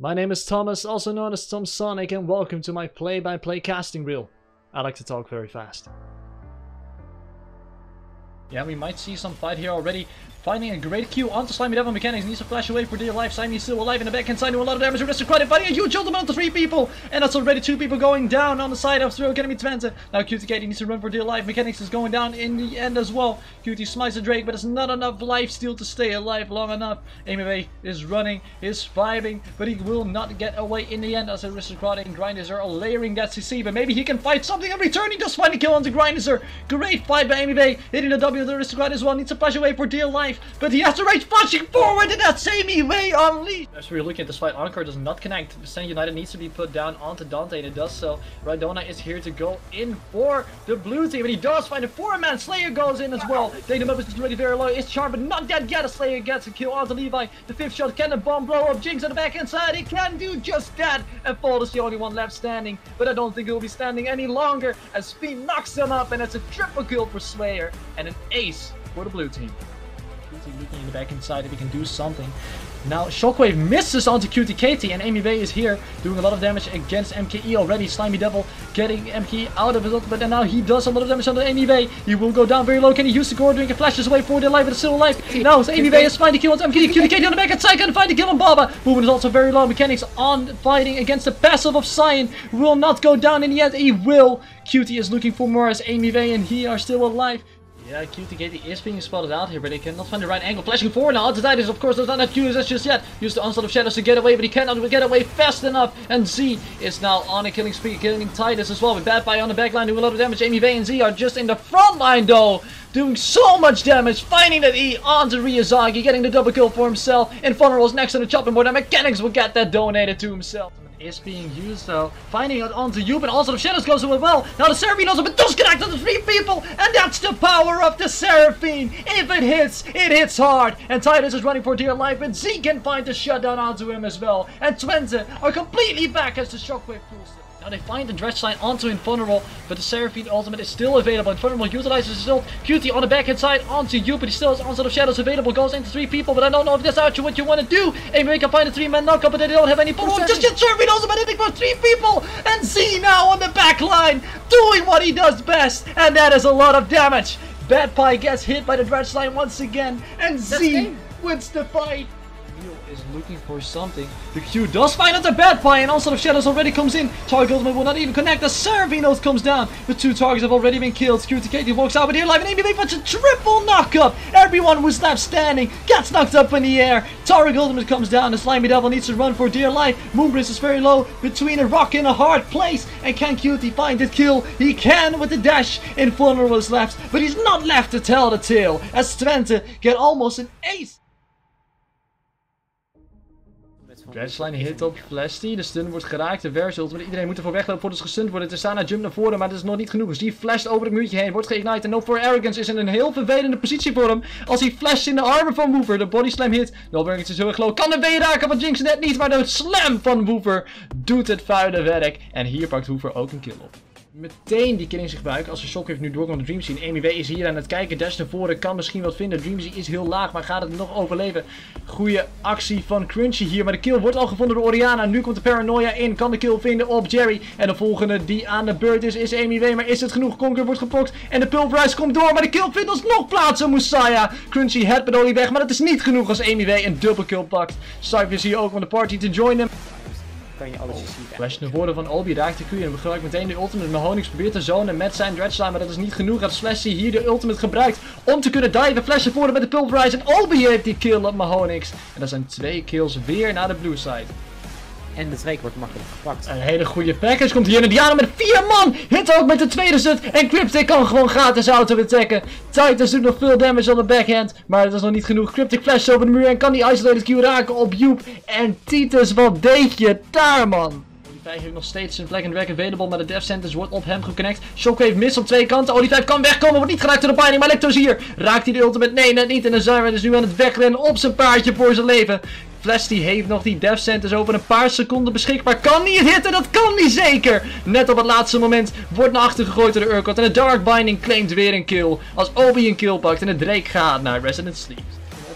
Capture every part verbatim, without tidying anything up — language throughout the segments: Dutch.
My name is Thomas, also known as Tom Sonic, and welcome to my play-by-play casting reel. I like to talk very fast. Yeah, we might see some fight here already. Finding a great Q onto Slimy Devil Mechanics. Needs to flash away for dear life. Slimy is still alive in the back, and doing a lot of damage. Aristocratic fighting a huge ultimate onto three people. And that's already two people going down on the side of Throw Academy Twente. Now Q T Katie needs to run for dear life. Mechanics is going down in the end as well. Q T smites the Drake, but it's not enough life steal to stay alive long enough. Amy is running, is vibing, but he will not get away in the end as Aristocratic and Grinders are layering that C C. But maybe he can fight something in return. He does find a kill onto Grinders. Great fight by Amy Bay. Hitting the W of the Aristocrat as well. Needs to flash away for dear life, but he has to rage flashing forward in that same way unleashed. As we're looking at this fight, Encore does not connect. Stand United needs to be put down onto Dante, and it does so. Radona is here to go in for the blue team, and he does find a four-man. Slayer goes in as well. Data Members is already very low. It's Charm, but not dead yet. A Slayer gets a kill onto Levi. The fifth shot, can the bomb blow up Jinx on the back inside? It can do just that, and Fall is the only one left standing, but I don't think he'll be standing any longer as Speed knocks him up, and it's a triple kill for Slayer and an ace for the blue team. Looking in the back inside if he can do something. Now Shockwave misses onto Q T Katie, and Amy Bay is here doing a lot of damage against M K E already. Slimy Devil getting M K E out of his ultimate, and now he does a lot of damage on Amy Bay. He will go down very low. Can he use the core doing a flashes away for their life, but it's still alive. Now Amy Bay is finding the kill on M K E. Q T Katie on the back inside can find the kill on Baba. Movement is also very low. Mechanics on fighting against the passive of Cyan will not go down in the end. He will. Q T is looking for more as Amy Bay and he are still alive. Yeah, Q T Katie is being spotted out here, but they cannot find the right angle. Flashing forward now. Titus, of course, does not have Q S S just yet. Use the Onslaught of Shadows to get away, but he cannot get away fast enough. And Z is now on a killing spree, killing Titus as well. With Bad Pie on the back line, doing a lot of damage. Amy Bay and Z are just in the front line, though, doing so much damage. Finding that E onto Ryuzaki, getting the double kill for himself. Invulnerable is next on the chopping board, and Mechanics will get that donated to himself. Is being used though, finding it onto Youp, and also the Shadows goes away well. Now the Seraphine also, but does connect on the three people, and that's the power of the Seraphine. If it hits, it hits hard, and Titus is running for dear life, and Z can find the shutdown onto him as well, and Twente are completely back as the Shockwave pulls it. Now they find the Dredge Line onto Invulnerable, but the Seraphine ultimate is still available. Invulnerable utilizes his ult. Q T on the backhand side onto you, but he still has Onslaught of Shadows available. Goes into three people, but I don't know if that's actually what you want to do. Amy can find a three-man knockup, but they don't have any follow-up. Just get Seraphine ultimate hitting for three people, and Z now on the back line doing what he does best, and that is a lot of damage. Bad Pie gets hit by the Dredge Line once again, and Z wins the fight. Is looking for something. The Q does find out the Bad Pie, and also the Shadows already comes in. Target ultimate will not even connect. The Seraphine ult comes down. The two targets have already been killed. Q T Katie walks out with dear life, and Amy Bay puts a triple knockup. Everyone who's left standing gets knocked up in the air. Target ultimate comes down. The Slimy Devil needs to run for dear life. Moonbridge is very low between a rock and a hard place. And can Q T find the kill? He can with the dash. Invulnerable is left, but he's not left to tell the tale as Twente get almost an ace. Dredgeline hit op Flasty, de stun wordt geraakt, de Versult, maar iedereen moet ervoor weglopen voordat ze gestunt worden. Tristana jump naar voren, maar dat is nog niet genoeg. Dus die flasht over het muurtje heen, wordt geïgnite en No for Arrogance is in een heel vervelende positie voor hem. Als hij flasht in de armen van Woofer, de body slam hit. No Arrogance is heel erg low, kan de W raken van Jinx net niet, maar de slam van Woofer doet het vuile werk. En hier pakt Woofer ook een kill op. Meteen die killing zich buiken als de Shockwave nu doorkomt de Dream Scene. Amy W is hier aan het kijken, dash naar voren, kan misschien wat vinden. Dream Scene is heel laag, maar gaat het nog overleven? Goeie actie van Crunchy hier, maar de kill wordt al gevonden door Oriana. Nu komt de Paranoia in, kan de kill vinden op Jerry. En de volgende die aan de beurt is, is Amy W. Maar is het genoeg? Conquer wordt gepokt en de Pulverize komt door, maar de kill vindt alsnog plaats op Musaya. Crunchy het met Oli weg, maar dat is niet genoeg als Amy W een dubbel kill pakt. Cypher is hier ook om de party te joinen. Kan je alles zien. Flash naar voren van Obi, raakt de Q en gebruikt meteen de ultimate. Mahonix probeert te zonen met zijn Dredge Line, maar dat is niet genoeg. Als Flashy hier de ultimate gebruikt om te kunnen diven. Flash naar voren met de Pulverize en Obi heeft die kill op Mahonix. En dat zijn twee kills weer naar de blue side. En de Drake wordt makkelijk gepakt. Een hele goede package komt hier. En Diana met vier man. Hit ook met de tweede set. En Cryptic kan gewoon gratis auto-attacken. Titus doet nog veel damage op de backhand. Maar dat is nog niet genoeg. Cryptic flash over de muur. En kan die isolated Q raken op Joep. En Titus, wat deed je daar, man? Olivijf heeft nog steeds een flag and drag available, maar de Death Sentence wordt op hem geconnect. Shockwave mist op twee kanten. Olivijf kan wegkomen, wordt niet geraakt door de binding, maar Lecto is hier. Raakt hij de ultimate? Nee, net niet. En de Zyran is nu aan het wegrennen op zijn paardje voor zijn leven. Flash die heeft nog die Death Sentence over een paar seconden beschikbaar. Kan hij het hitten? Dat kan hij zeker! Net op het laatste moment wordt naar achter gegooid door de Urgot. En de Dark Binding claimt weer een kill. Als Obi een kill pakt en de Drake gaat naar Resident Sleep.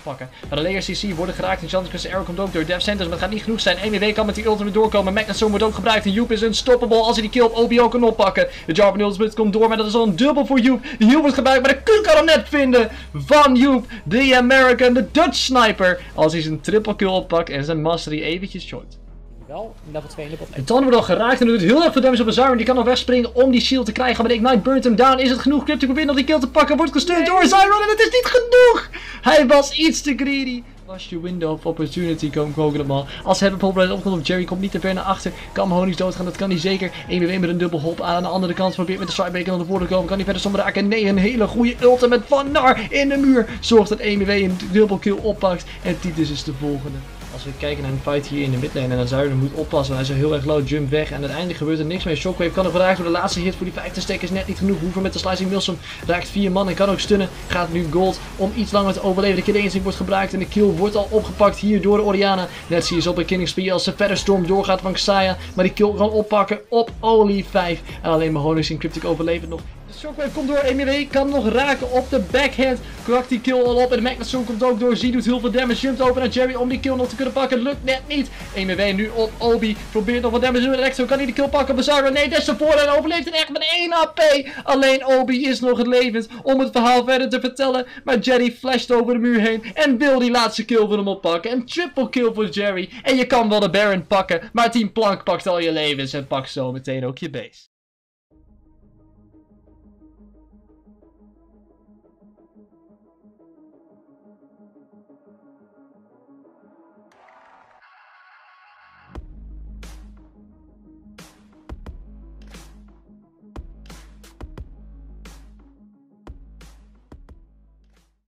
oppakken. Maar de layers C C worden geraakt en Chandra's Arrow komt ook door. Death Sentence, maar het gaat niet genoeg zijn. E M W kan met die ultimate doorkomen. Magnetstone wordt ook gebruikt en Joep is unstoppable als hij die kill op O B O kan oppakken. De Jarvan ultimate komt door, maar dat is al een dubbel voor Joep. De heal wordt gebruikt, maar de Q kan hem net vinden van Joep. De American, de Dutch sniper. Als hij zijn triple kill oppakt en zijn mastery eventjes short. Wel, level twee in de bot. En dan wordt al geraakt en doet heel erg veel damage op een Zyron. Die kan nog wegspringen om die shield te krijgen. Maar de Ignite burnt hem down. Is het genoeg? Cryptic probeert nog die kill te pakken. Wordt gestuurd door Zyron en het is niet genoeg. Hij was iets te greedy. Was je window of opportunity, komen Coconut Man. Als hij bijvoorbeeld opkomt op Jerry, komt niet te ver naar achter. Kan Honings doodgaan, dat kan hij zeker. E M W met een dubbel hop aan de andere kant. Probeert met de sidebreaker naar voren te komen. Kan hij verder soms raken? Nee, een hele goede ultimate van Nar in de muur. Zorgt dat E M W een dubbel kill oppakt. En Titus is de volgende. Als we kijken naar een fight hier in de midlane en dan Zyron moet oppassen. Hij is heel erg low, jump weg en uiteindelijk gebeurt er niks mee. Shockwave kan er geraakt worden. De laatste hit voor die vijfde stack is net niet genoeg. Hoever met de slicing Milsom raakt vier man en kan ook stunnen. Gaat nu gold om iets langer te overleven. De Killing Instinct wordt gebruikt en de kill wordt al opgepakt hier door de Orianna. Net zie je op een Killing Spree als ze verder storm doorgaat van Xayah. Maar die kill kan oppakken op Only vijf. En alleen Mahonix en Cryptic overleven nog. De Shockwave komt door, E M W kan nog raken op de backhand. Kwakt die kill al op en de Magnetstone komt ook door. Z doet heel veel damage, jumpt over naar Jerry om die kill nog te kunnen pakken. Lukt net niet. E M W nu op Obi, probeert nog wat damage te doen. Exo kan hij de kill pakken op Zyron. Nee, des ervoor en overleeft het echt met één H P. Alleen Obi is nog het levend om het verhaal verder te vertellen. Maar Jerry flasht over de muur heen en wil die laatste kill voor hem oppakken. En triple kill voor Jerry. En je kan wel de Baron pakken, maar Team Plank pakt al je levens en pakt zo meteen ook je base.